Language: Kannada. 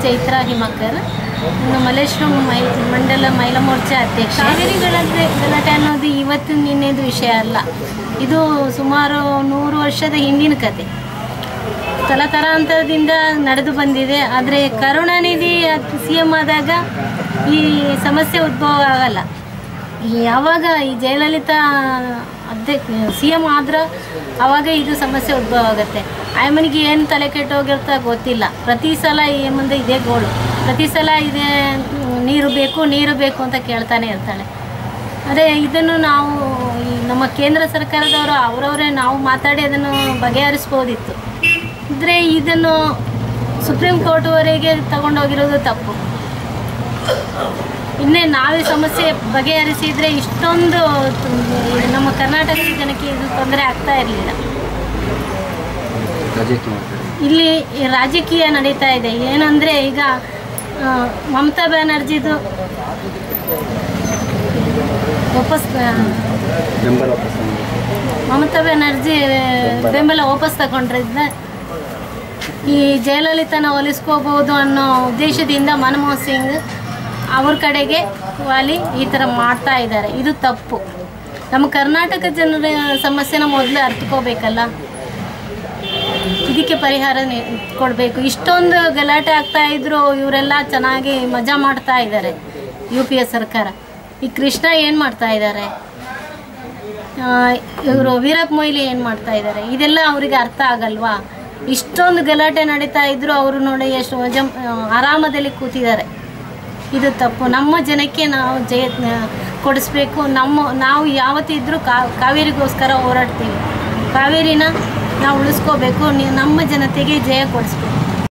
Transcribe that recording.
ಚೈತ್ರಾ ಹಿಮಕರ್, ಮಲ್ಲೇಶ್ವರಂ ಮಂಡಲ ಮಹಿಳಾ ಮೋರ್ಚಾ ಅಧ್ಯಕ್ಷ. ಕಾವೇರಿ ಗಲಾಟೆ ಅನ್ನೋದು ಇವತ್ತು ನಿನ್ನೆದು ವಿಷಯ ಅಲ್ಲ, ಇದು ಸುಮಾರು 100 ವರ್ಷದ ಹಿಂದಿನ ಕತೆ. ತಲತಲಾಂತರದಿಂದ ನಡೆದು ಬಂದಿದೆ. ಆದರೆ ಕರುಣಾನಿಧಿ CM ಆದಾಗ ಈ ಸಮಸ್ಯೆ ಉದ್ಭವ ಆಗಲ್ಲ. ಯಾವಾಗ ಈ ಜಯಲಲಿತಾ CM ಆದ್ರೆ ಆವಾಗ ಇದು ಸಮಸ್ಯೆ ಉದ್ಭವ ಆಗುತ್ತೆ. ಆಯಮ್ಮನಿಗೆ ಏನು ತಲೆ ಕೆಟ್ಟೋಗಿರ್ತಾ ಗೊತ್ತಿಲ್ಲ. ಪ್ರತಿ ಸಲ ಈ ಮುಂದೆ ಇದೇ ಗೋಳು, ಪ್ರತಿ ಸಲ ಇದೇ ನೀರು ಬೇಕು ಅಂತ ಕೇಳ್ತಾನೆ ಇರ್ತಾಳೆ. ಅದೇ ಇದನ್ನು ನಾವು ನಮ್ಮ ಕೇಂದ್ರ ಸರ್ಕಾರದವರು ಅವರವರೇ ನಾವು ಮಾತಾಡಿ ಅದನ್ನು ಬಗೆಹರಿಸ್ಬೋದಿತ್ತು. ಆದರೆ ಇದನ್ನು ಸುಪ್ರೀಂ ಕೋರ್ಟ್ವರೆಗೆ ತಗೊಂಡೋಗಿರೋದು ತಪ್ಪು. ಇನ್ನೇ ನಾವೇ ಸಮಸ್ಯೆ ಬಗೆಹರಿಸಿದರೆ ಇಷ್ಟೊಂದು ನಮ್ಮ ಕರ್ನಾಟಕದ ಜನಕ್ಕೆ ಇದು ತೊಂದರೆ ಆಗ್ತಾ ಇರಲಿಲ್ಲ. ಇಲ್ಲಿ ರಾಜಕೀಯ ನಡೀತಾ ಇದೆ. ಏನಂದರೆ ಈಗ ಮಮತಾ ಬ್ಯಾನರ್ಜಿದು ಮಮತಾ ಬ್ಯಾನರ್ಜಿ ಬೆಂಬಲ ವಾಪಸ್ ತಗೊಂಡ್ರಿದ್ದ ಈ ಜಯಲಲಿತಾನ ಹೋಲಿಸ್ಕೋಬಹುದು ಅನ್ನೋ ಉದ್ದೇಶದಿಂದ ಮನಮೋಹನ್ ಸಿಂಗ್ ಅವ್ರ ಕಡೆಗೆ ವಾಲಿ ಈ ಥರ ಮಾಡ್ತಾ ಇದ್ದಾರೆ. ಇದು ತಪ್ಪು. ನಮ್ಮ ಕರ್ನಾಟಕ ಜನರ ಸಮಸ್ಯೆನ ಮೊದಲು ಅರ್ಥಕೋಬೇಕಲ್ಲ, ಇದಕ್ಕೆ ಪರಿಹಾರ ಕೊಡಬೇಕು. ಇಷ್ಟೊಂದು ಗಲಾಟೆ ಆಗ್ತಾ ಇದ್ರು, ಇವರೆಲ್ಲ ಚೆನ್ನಾಗಿ ಮಜಾ ಮಾಡ್ತಾ ಇದ್ದಾರೆ. UPA ಸರ್ಕಾರ ಈ ಕೃಷ್ಣ ಏನು ಮಾಡ್ತಾ ಇದ್ದಾರೆ, ಇವರು ವೀರಪ್ಪ ಮೊಯ್ಲಿ ಏನು ಮಾಡ್ತಾ ಇದ್ದಾರೆ, ಇದೆಲ್ಲ ಅವರಿಗೆ ಅರ್ಥ ಆಗಲ್ವಾ? ಇಷ್ಟೊಂದು ಗಲಾಟೆ ನಡೀತಾ ಇದ್ರು, ಅವರು ನೋಡಿ ಎಷ್ಟು ಆರಾಮದಲ್ಲಿ ಕೂತಿದ್ದಾರೆ. ಇದು ತಪ್ಪು. ನಮ್ಮ ಜನಕ್ಕೆ ನಾವು ಜಯ ಕೊಡಿಸ್ಬೇಕು. ನಾವು ಯಾವತ್ತಿದ್ರೂ ಕಾವೇರಿಗೋಸ್ಕರ ಹೋರಾಡ್ತೀವಿ. ಕಾವೇರಿನ ನಾವು ಉಳಿಸ್ಕೋಬೇಕು. ನಮ್ಮ ಜನತೆಗೆ ಜಯ ಕೊಡಿಸ್ಬೇಕು.